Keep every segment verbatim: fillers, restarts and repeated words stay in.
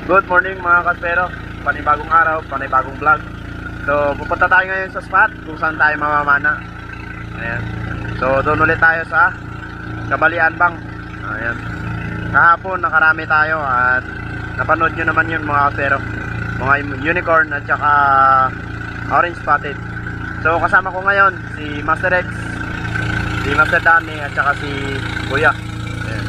Good morning mga kaspero, panibagong araw, panibagong vlog. So pupunta tayo ngayon sa spot kung saan tayo mamamana. Ayan. So doon ulit tayo sa Kabalian Bang. Ayan. Kahapon nakarami tayo at napanood nyo naman yun mga kaspero, mga unicorn at saka orange spotted. So kasama ko ngayon si Master X, si Master Danny at saka si Kuya. Ayan.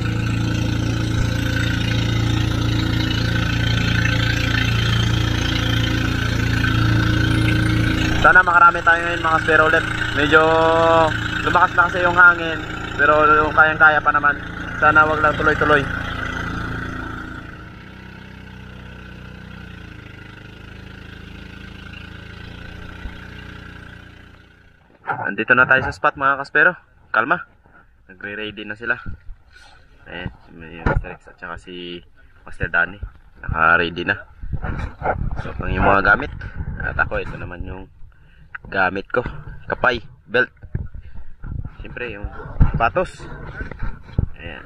Sana makarami tayo ngayon mga spero ulit. Medyo lumakas na kasi yung hangin, pero kayang-kaya pa naman. Sana wag lang tuloy-tuloy. Andito na tayo sa spot mga kaspero. Kalma. Nagre-ready na sila. Ayan, si Master X at saka si Master Danny. Naka-ready na. So, pang yung mga gamit. At ako, ito naman yung gamit ko, kapay, belt, siyempre yung patos. Ayan.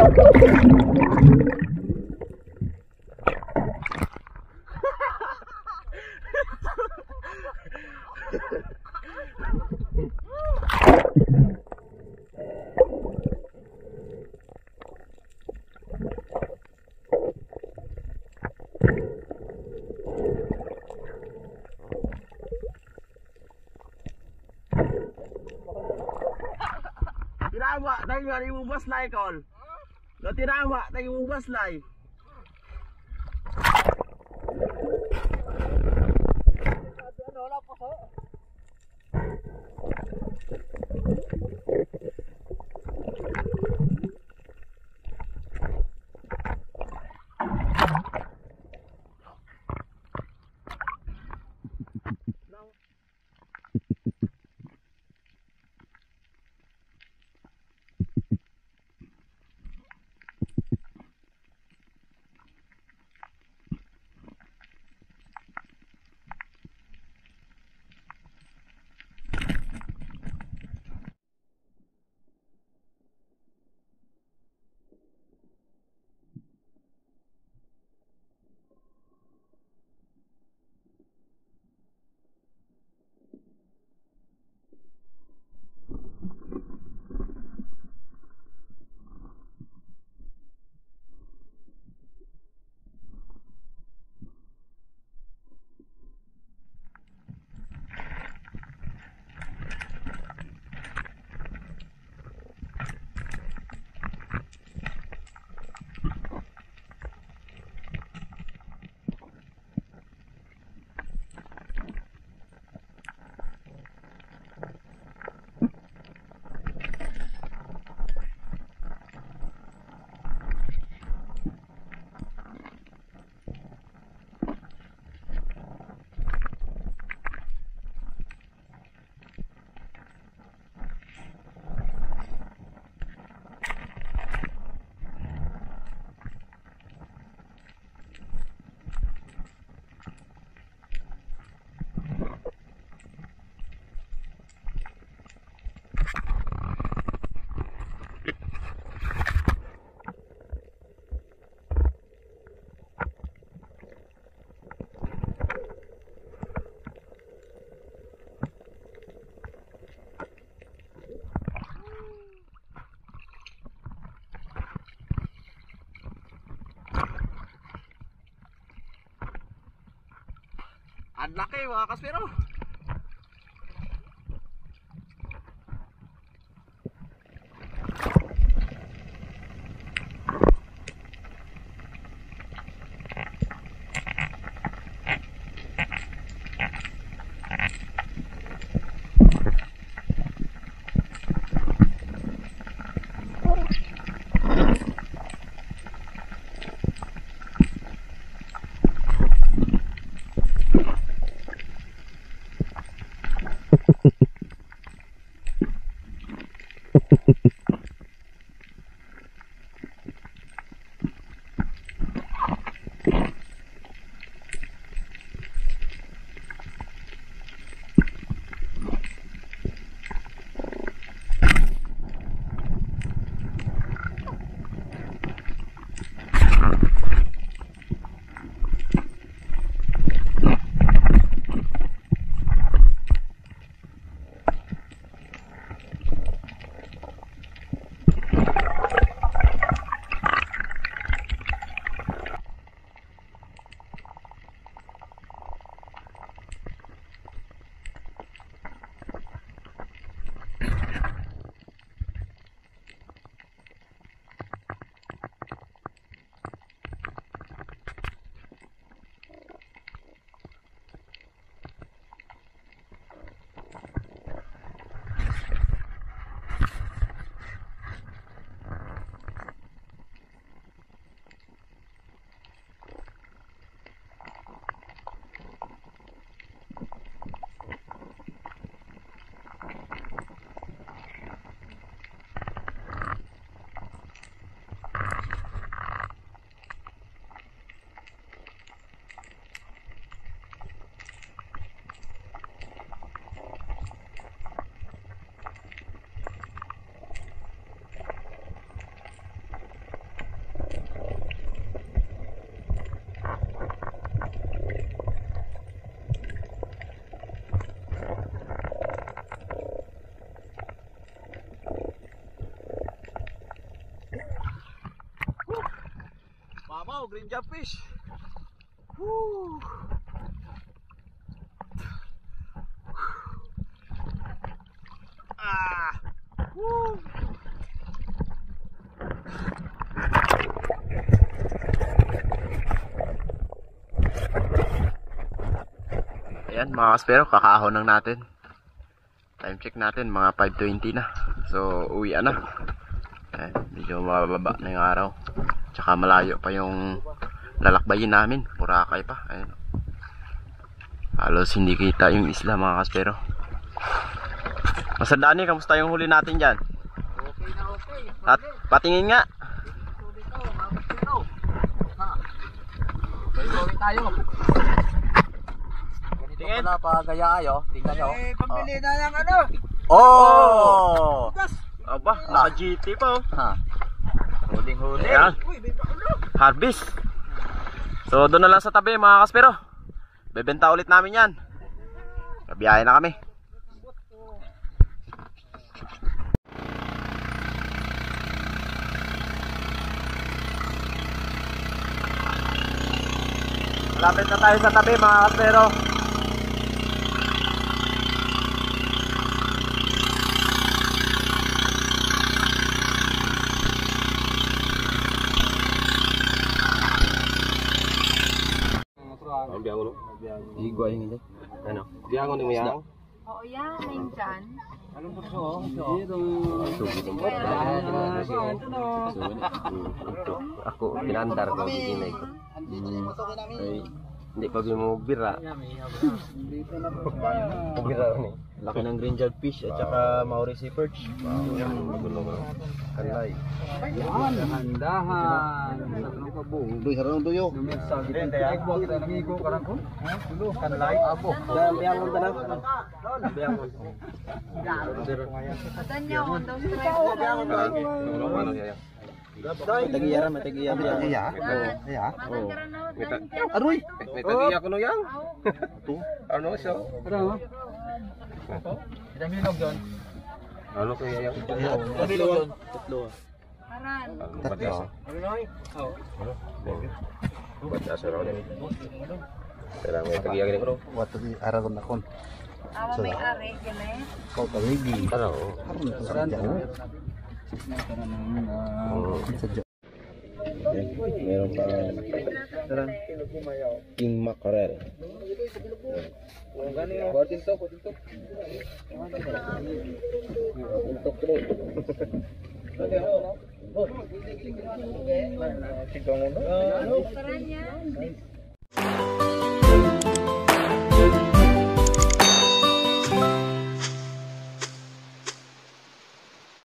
Tinama, tayo nga rin mong baslay, Col. No, tinama, tayo mong baslay. Wala po so. Ang laki mga kaswero. Oh, green jump fish. Woo. Ah. Woo. Ayan mga kaspero, kakahon lang natin. Time check natin, mga five twenty na. So, uwi na. Ayan, medyo mababa na yung araw. Tsaka malayo pa yung lalakbayin namin. Boracay pa. Ayan. Halos hindi kita yung isla mga kaspero. Master Danny, kamusta yung huli natin dyan? Okay na okay. At patingin nga. Balik tayo. Ganito pala pa gaya ayo. Tingnan nyo. Eh, pambili na lang ano. Oh! Gas. Aba, naka-G T pa oh. Ha. Huling-huli. Ayan. Uy, may baulo. Harvest. So doon na lang sa tabi mga kaspero. Bebenta ulit namin yan. Kabiyahe na kami. Malapit na tayo sa tabi mga kaspero. Ang biyango no? Igwa yung ito. Ano? Biyango ni mo yan? Oo, yan. Name dyan. Anong puso? Ako, pinandar ko, biginay ko. Ay, hindi pa mo bira. Bira rin eh. Laki ng green jug fish at saka Maori sea perch. Kanlay. Dahan-dahan. Duy, harang duyo. Igbo kita nangigo karang ko. Dulo kanlay abo. Biyangon ta na. Biyangon. Tanya ko daw sa Tagiyaran, may tagiyaran. Tagiya? Oo. Tagiya? Oo. Aroy! May tagiya ko no yang. Ito. Ano siya? Ano? Kita milog doon. Ano kaya yang? Milog doon. Tatlo. Aran. Tatlo. Ano na eh? Oo. Ba't asa raw din? Kaya may tagiya gini ko no? Wat tadi arah kon nakon. Awa may are, yan eh. Kau taligi. Ano? Karon to sadya na. Oo. Sadya. Meron pa king mackerel. Kuwatin to, kuwatin to. Untuk terus. Karan yan.